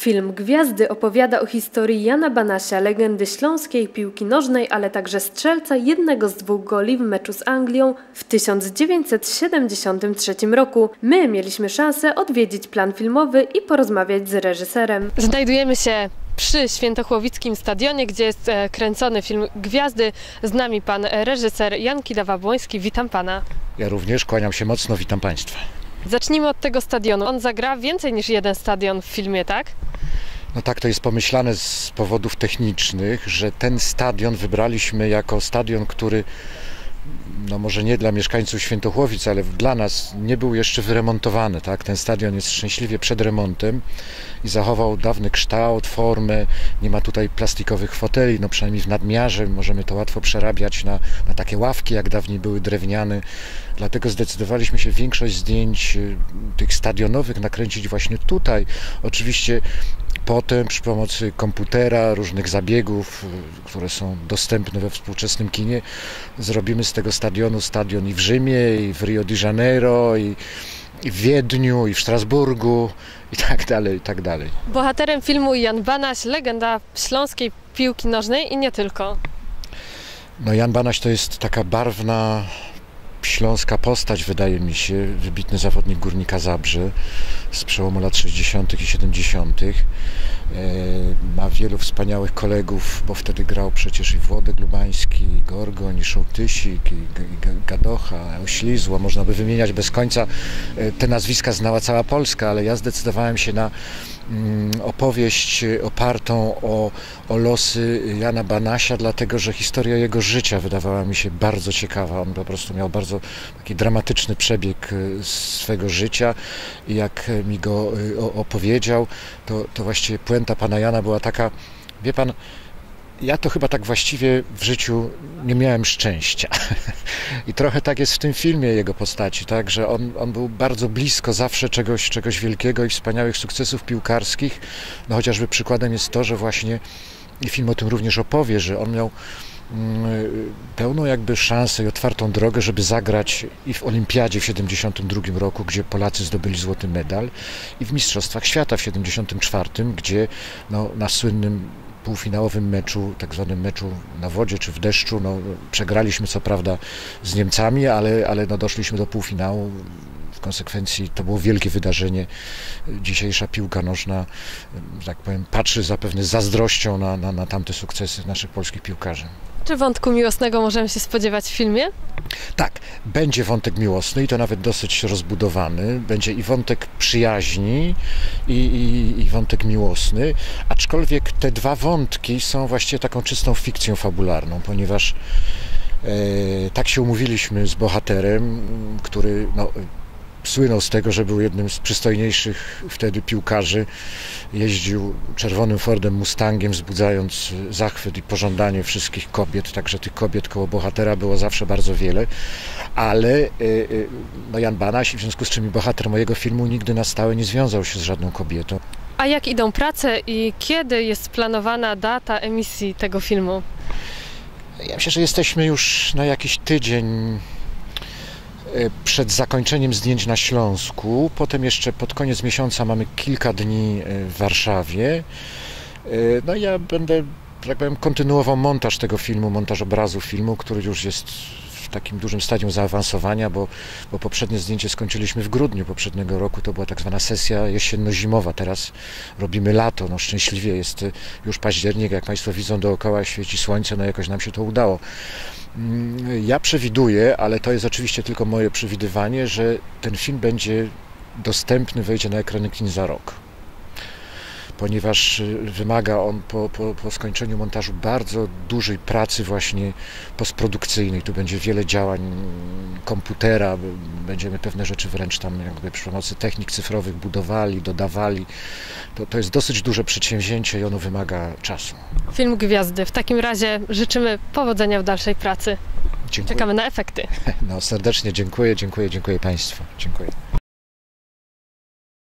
Film Gwiazdy opowiada o historii Jana Banasia, legendy śląskiej piłki nożnej, ale także strzelca jednego z 2 goli w meczu z Anglią w 1973 roku. My mieliśmy szansę odwiedzić plan filmowy i porozmawiać z reżyserem. Znajdujemy się przy Świętochłowickim Stadionie, gdzie jest kręcony film Gwiazdy. Z nami pan reżyser Jan Kidawa-Błoński. Witam pana. Ja również kłaniam się mocno, witam państwa. Zacznijmy od tego stadionu. On zagra więcej niż jeden stadion w filmie, tak? No tak, to jest pomyślane z powodów technicznych, że ten stadion wybraliśmy jako stadion, który no może nie dla mieszkańców Świętochłowic, ale dla nas nie był jeszcze wyremontowany. Tak? Ten stadion jest szczęśliwie przed remontem i zachował dawny kształt, formę. Nie ma tutaj plastikowych foteli, no przynajmniej w nadmiarze. Możemy to łatwo przerabiać na takie ławki, jak dawniej były drewniane. Dlatego zdecydowaliśmy się większość zdjęć tych stadionowych nakręcić właśnie tutaj. Oczywiście potem przy pomocy komputera, różnych zabiegów, które są dostępne we współczesnym kinie, zrobimy z tego stadionu stadion i w Rzymie, i w Rio de Janeiro, i w Wiedniu, i w Strasburgu, i tak dalej, i tak dalej. Bohaterem filmu Jan Banaś, legenda śląskiej piłki nożnej i nie tylko. No Jan Banaś to jest taka barwna śląska postać, wydaje mi się, wybitny zawodnik Górnika Zabrze z przełomu lat 60. i 70. Ma wielu wspaniałych kolegów, bo wtedy grał przecież i Włodek Lubański, i Gorgoń, i Szołtysik, i Gadocha, Oślizło. Można by wymieniać bez końca. Te nazwiska znała cała Polska, ale ja zdecydowałem się na opowieść opartą o losy Jana Banasia, dlatego że historia jego życia wydawała mi się bardzo ciekawa. On po prostu miał bardzo taki dramatyczny przebieg swego życia i jak mi go opowiedział, to właściwie puenta pana Jana była taka, wie pan, ja to chyba tak właściwie w życiu nie miałem szczęścia. I trochę tak jest w tym filmie jego postaci, tak, że on był bardzo blisko zawsze czegoś wielkiego i wspaniałych sukcesów piłkarskich. No chociażby przykładem jest to, że właśnie i film o tym również opowie, że on miał pełną jakby szansę i otwartą drogę, żeby zagrać i w Olimpiadzie w 1972 roku, gdzie Polacy zdobyli złoty medal, i w Mistrzostwach Świata w 1974, gdzie no, na słynnym półfinałowym meczu, tak zwanym meczu na wodzie czy w deszczu, no, przegraliśmy co prawda z Niemcami, ale no, doszliśmy do półfinału. W konsekwencji to było wielkie wydarzenie. Dzisiejsza piłka nożna, tak powiem, patrzy zapewne z zazdrością na tamte sukcesy naszych polskich piłkarzy. Czy wątku miłosnego możemy się spodziewać w filmie? Tak, będzie wątek miłosny i to nawet dosyć rozbudowany. Będzie i wątek przyjaźni i wątek miłosny, aczkolwiek te dwa wątki są właściwie taką czystą fikcją fabularną, ponieważ tak się umówiliśmy z bohaterem, który no, słynął z tego, że był jednym z przystojniejszych wtedy piłkarzy. Jeździł czerwonym Fordem Mustangiem, wzbudzając zachwyt i pożądanie wszystkich kobiet, także tych kobiet koło bohatera było zawsze bardzo wiele, ale no Jan Banaś, w związku z czym bohater mojego filmu nigdy na stałe nie związał się z żadną kobietą. A jak idą prace i kiedy jest planowana data emisji tego filmu? Ja myślę, że jesteśmy już na jakiś tydzień przed zakończeniem zdjęć na Śląsku. Potem jeszcze pod koniec miesiąca mamy kilka dni w Warszawie. No i ja będę, tak powiem, kontynuował montaż tego filmu, montaż obrazu filmu, który już jest w takim dużym stadium zaawansowania, bo poprzednie zdjęcie skończyliśmy w grudniu poprzedniego roku. To była tak zwana sesja jesienno-zimowa. Teraz robimy lato. No szczęśliwie jest już październik, jak Państwo widzą, dookoła świeci słońce, no jakoś nam się to udało. Ja przewiduję, ale to jest oczywiście tylko moje przewidywanie, że ten film będzie dostępny, wejdzie na ekrany kin za rok. Ponieważ wymaga on po skończeniu montażu bardzo dużej pracy właśnie postprodukcyjnej. Tu będzie wiele działań komputera, będziemy pewne rzeczy wręcz tam jakby przy pomocy technik cyfrowych budowali, dodawali. To jest dosyć duże przedsięwzięcie i ono wymaga czasu. Film Gwiazdy. W takim razie życzymy powodzenia w dalszej pracy. Dziękuję. Czekamy na efekty. No, serdecznie dziękuję Państwu. Dziękuję.